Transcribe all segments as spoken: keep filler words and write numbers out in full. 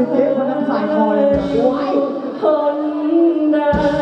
เจ๊คนนั้นสายคอเลยว้ายคนใด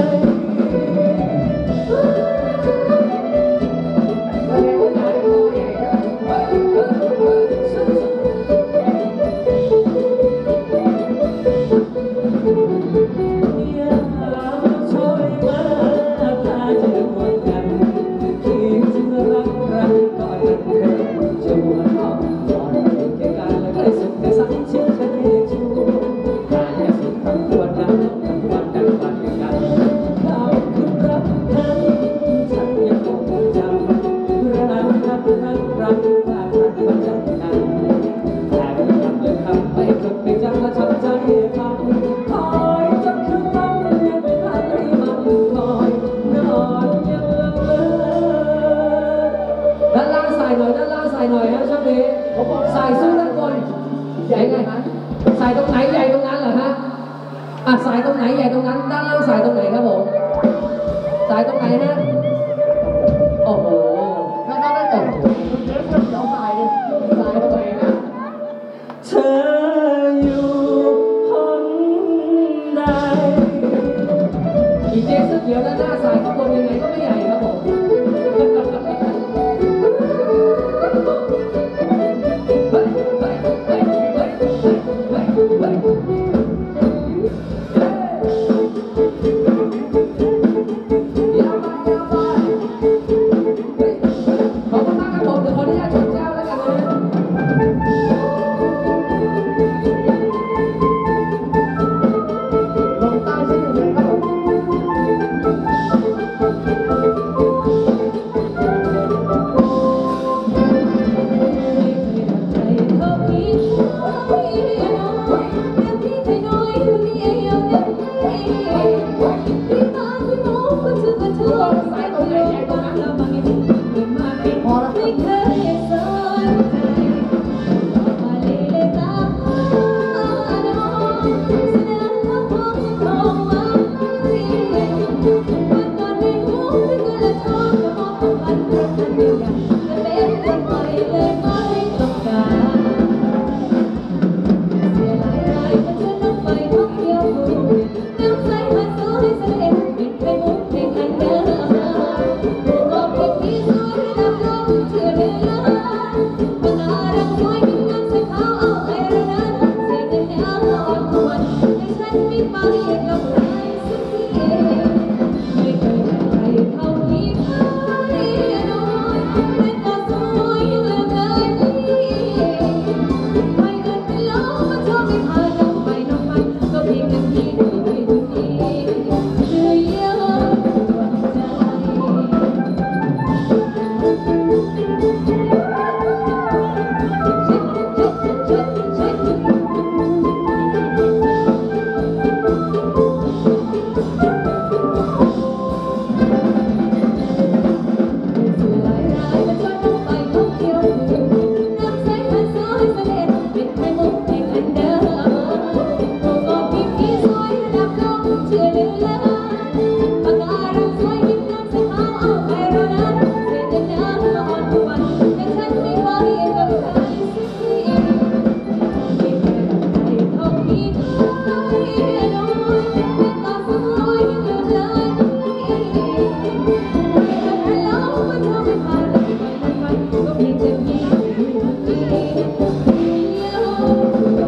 ใส่สู้ด้านบนใหญ่ไงฮะใส่ตรงไหนใหญ่ตรงนั้นเหรอฮะอ่ะใส่ตรงไหนใหญ่ตรงนั้นด้านล่างใส่ตรงไหนครับผมใส่ตรงไหนฮะโอ้โหแล้วก็ได้โอ้โหเจ๊เดี๋ยวใส่เลยใส่ตรงไหนนะเธออยู่ห้องใดอีเจ๊เสื้อเขียวด้านหน้าใส่ข้างบนยังไงก็ไม่ใหญ่ครับผม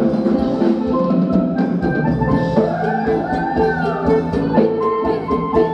Hey, hey, hey.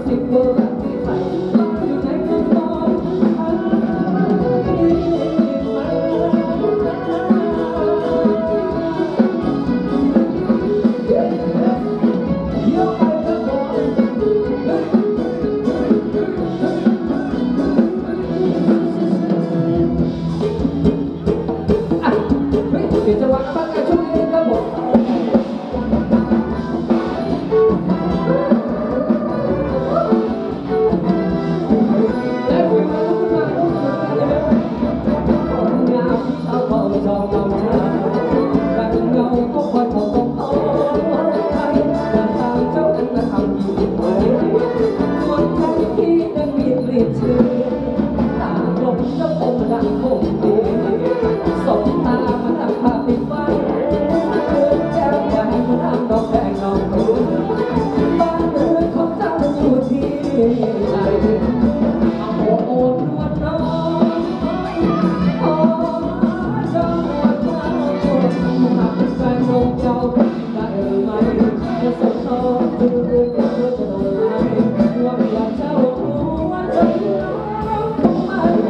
สิบเวอร์แบบที่ใส่เราอยู่ในกระเป๋าเดี๋ยวจะวางบ้านกันช่วงนี้ครับผมและคุยมาทุกคนมาทุกคนเลยคนงามที่เขาเขาจองเราชาแต่เงาก็คอยบอกต้องเอาใครแต่ตามเจ้านั้นมาทำอยู่ไหมคนไทยที่นั้นมีกลิ่นชื่อตาลมเจ้าคงดังคงดีสบตามาทำภาพติดไว้แก้วแหวนมาทำดอกแดงดอกคูบ้านเรือนของเจ้าอยู่ที่ไหนเอาโอ้โอ้รวดน้อยขอจงวันเจ้าหากเป็นแฟนของเจ้าได้หรือไม่จะสดท้องตื่นเต้นจะโดนไหมว่าอยากเจ้ารู้ว่าใจน้องคงไม่เว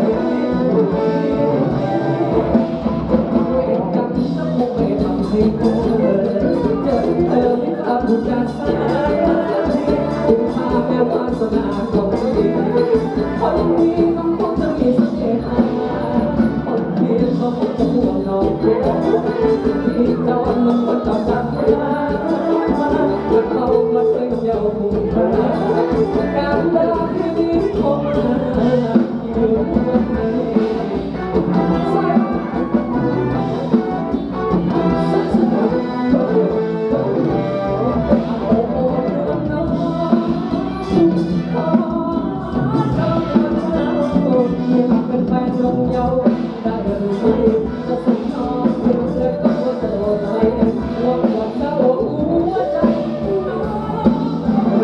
รกรรมน้ำคงไม่ทำให้เธอเจอเธอไม่กลับถูกการสายถึงพาแม่วาสนาของพี่คนนี้ต้องคงจะมีเสน่หาคนเพียงก็คงจะห่วงน้องที่จอนมันก็จอดจับมามาและเขามาช่วยเยาว์ผู้ชายการเดินที่นี้คงมาอยู่ในสายเป็นแฟนลงเยาว์ได้หรือไม่จะส่งน้องเพื่อเธอก็จะโดนไหมลองบอกเจ้าหัวใจน้อง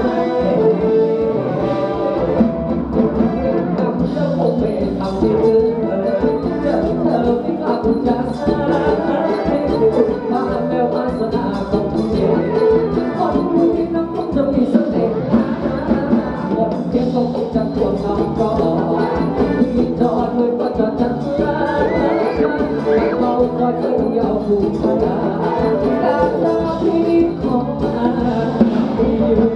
กับเจ้าคงไม่ทำให้เธอเจอเธอไม่กล้าพูดจาสายมาแม้วาสนาของพี่คนที่น้ำคงจะมีเสน่ห์หมดเพียงก็คงจะควงน้องก่อนที่จอดด้วยก็จะจัดร้านเราก็จะเยาว์ผู้ชายการเดินที่นี้ของมาอยู่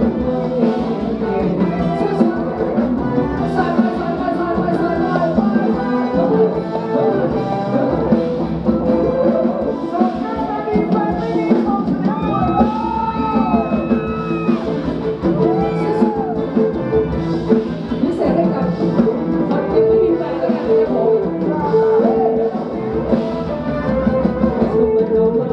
สายไปสายไปสายไปสายไปพิเศษให้กับคนที่ไม่มีแฟนแล้วกันนะครับผม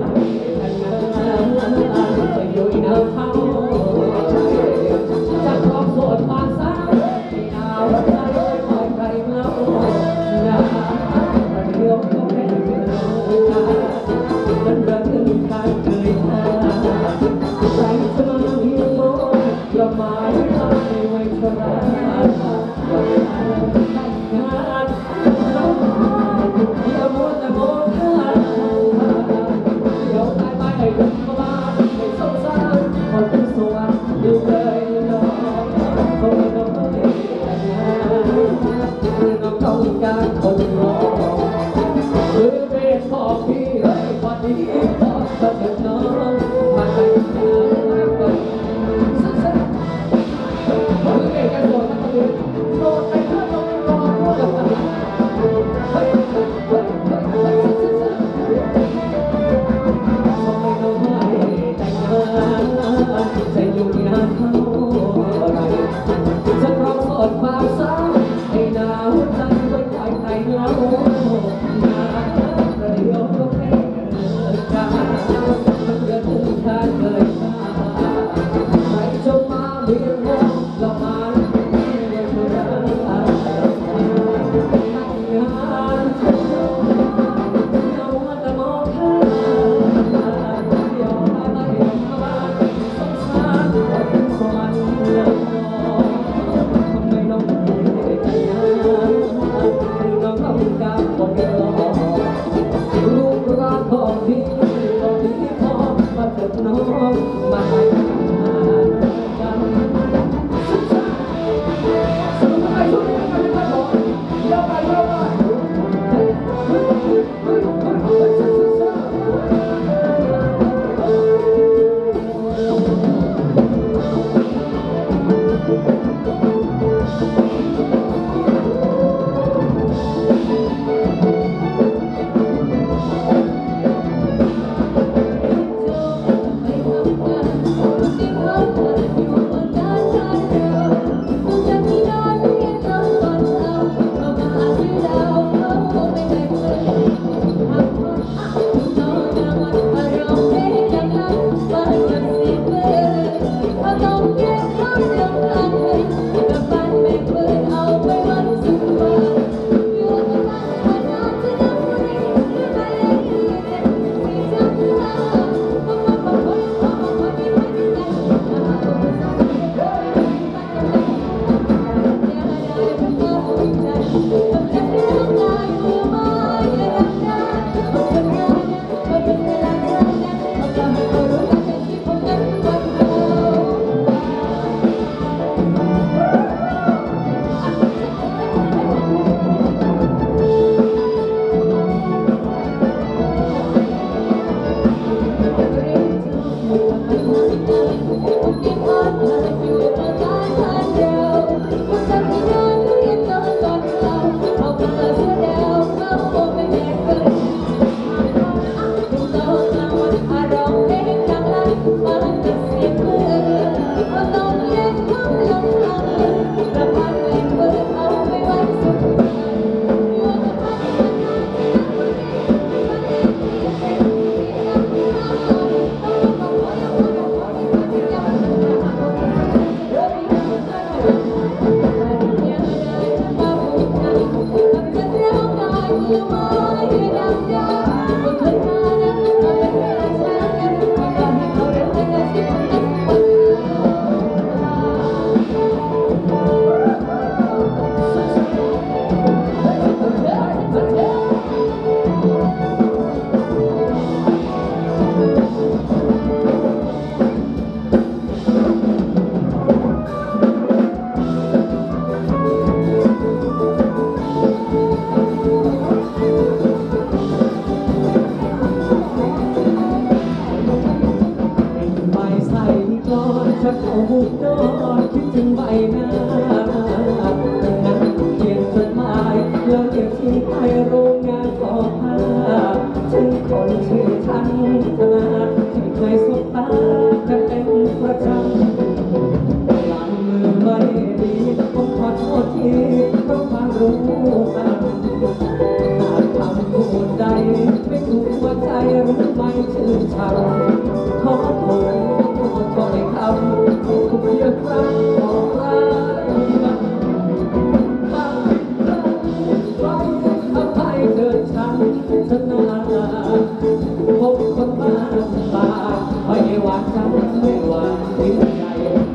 โทษทีเพราะความรู้กันหากทำผู้ใดไม่ถูกหัวใจหรือไม่ชื่นชมขอโทษถ้อยคำถูกเพียงครั้งบอกลากันบางครั้งเราทำให้เกิดฉันชนะพบคนบ้าตาไม่หวานจังไม่หวานทิ้งใจ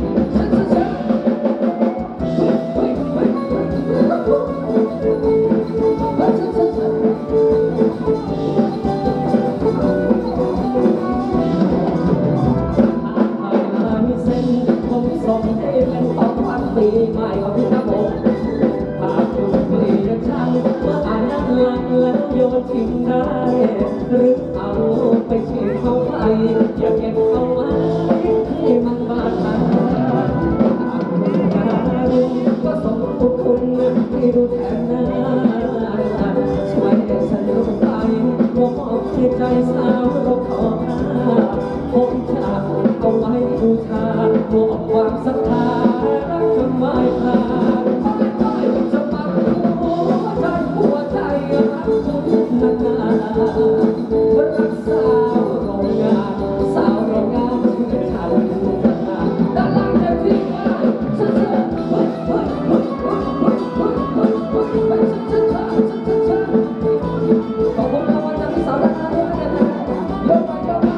ปีใหม่ของพี่ครับผมหากคุณเปลี่ยนช่างว่าอ่านนั้นลังแล้วโยนทิ้งได้หรือเอาไปทิ้งเขาไปอย่าเก็บเอาไว้ให้มันบาดตาหากคุณการุณก็สมทบคุณให้ดูแทนหน้าช่วยให้ฉันลงไปมอบให้ใจสาวเราขอหน้าผมจะเอาไว้บูชามอบความศรัทธาจนไม่ขาดไม่ไม่จะปักหัวใจหัวใจรักคุณนานๆรักสาวโรงงานสาวโรงงานที่ฉันด้านล่างจะทิ้งไว้ฉันจะเฮ้ยเฮ้ยเฮ้ยเฮ้ยเฮ้ยเฮ้ยเฮ้ยเฮ้ยเฮ้ยฉันจะฉันจะฉันขอบคุณรางวัลจากพี่สาวด้านล่างด้วยนะยกไปยกไป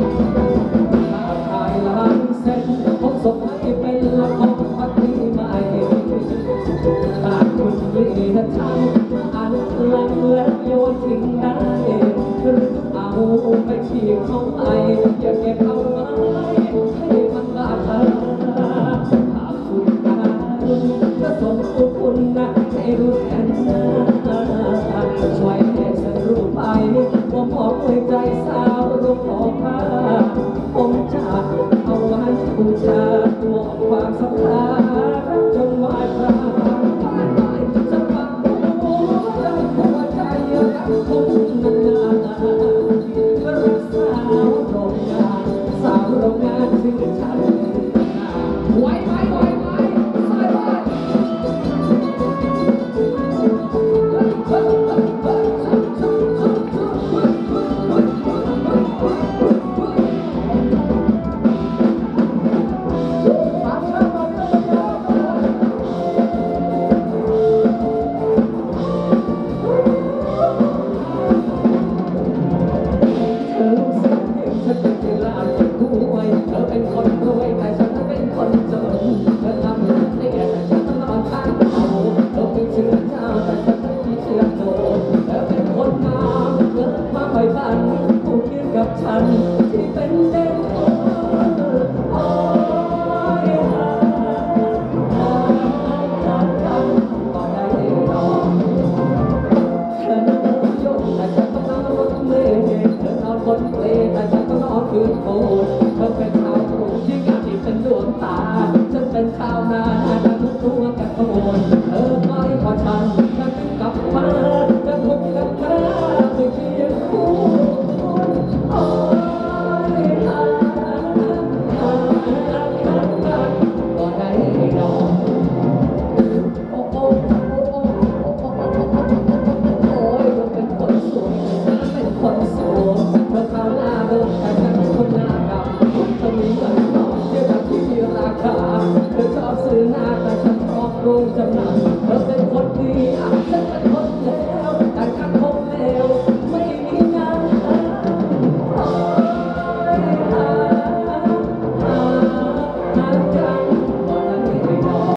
ถ่ายหลังเสร็จผมส่งให้เป็นละครพักนี้ใหม่หากคุณเกลียดฉันอ่านหลังและโยนทิ้งได้หรือเอาไปทิ้งเขาไปอย่าเก็บเอาไว้ให้มันบาดตาหากคุณการุณก็ส่งคุณนะให้รู้แทนหน้าช่วยให้ฉันรู้ไปว่ามอบหัวใจสาวรู้ขอค่าผมจะเอาไว้บูชามอบความศรัทธารักจนวายพราไม่ไม่จะปักหัวใจหัวใจรักคุณนานๆรักสาวโรงงานสาวโรงงานซึ่งฉันไหวไหมไหวไหมสายไหมฉันที่เป็นเด็กโอ้โอ้ยหาหาหากันก็ได้รอเธอยกแต่ฉันต้องนอนรถเมล์เธอนอนบนเปลแต่ฉันต้องนอนพื้นปูนเธอเป็นชาวกรุงที่งานที่เป็นดวงตาฉันเป็นชาวนาทั้งตัวกันโอนเธอไม่พอฉันฉันกลับมาจะทุกข์กันมาไม่เพียงคู่โอ้ยหาหาหากันก็ได้ดอกโอ้โอ้โอ้โอ้โอ้โอ้ยเธอเป็นคนสวยฉันเป็นคนสวยเธอข้าวหน้าเดินแต่ฉันเป็นคนหน้าดำเธอมีเงินทองเทียบกับที่มีราคาเธอชอบซื้อหน้าแต่ฉันชอบรูปจำนำ